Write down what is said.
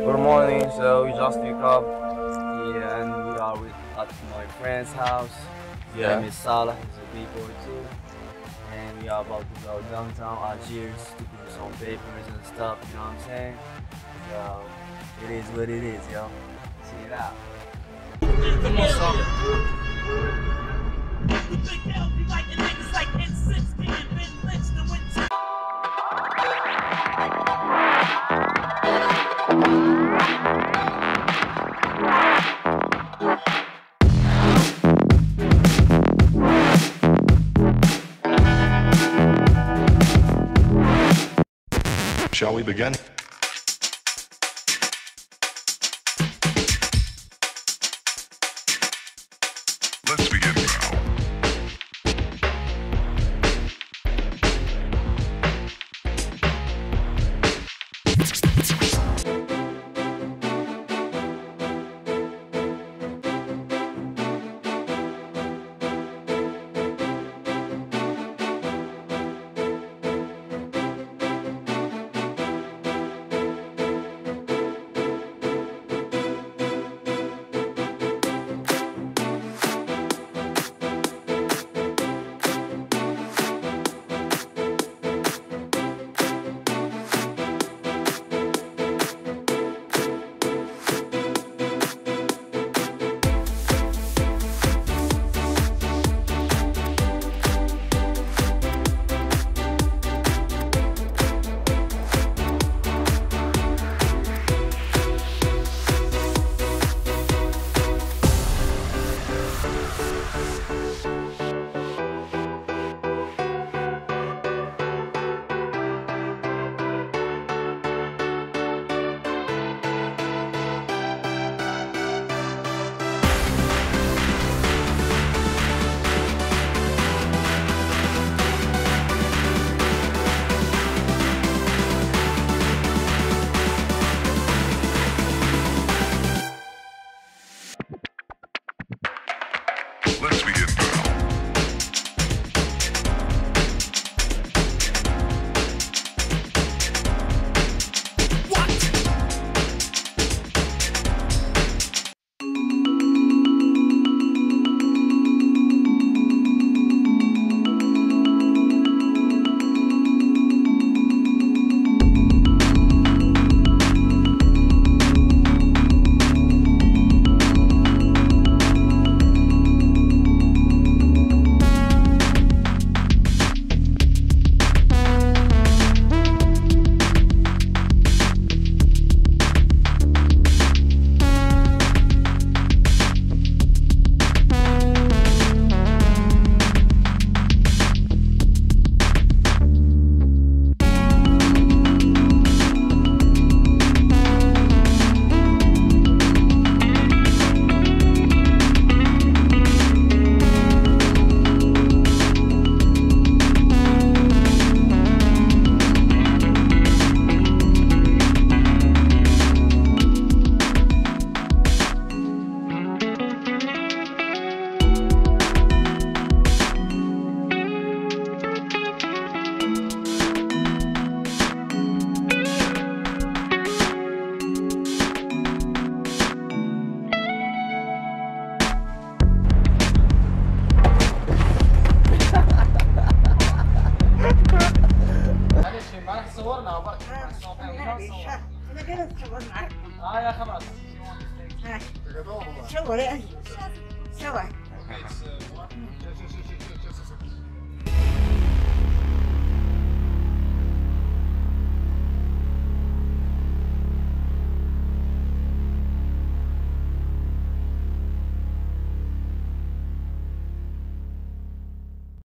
Good morning. So we just wake up. Yeah, and we are at my friend's house. His name is Salah. He's a big boy too. And we are about to go downtown Algiers to do some papers and stuff. You know what I'm saying? So it is what it is, yo. See it out. Come on, son. Shall we begin? Let's begin now. Let's begin now. صورنا برك انا كده صور معاك يا خلاص صور سوا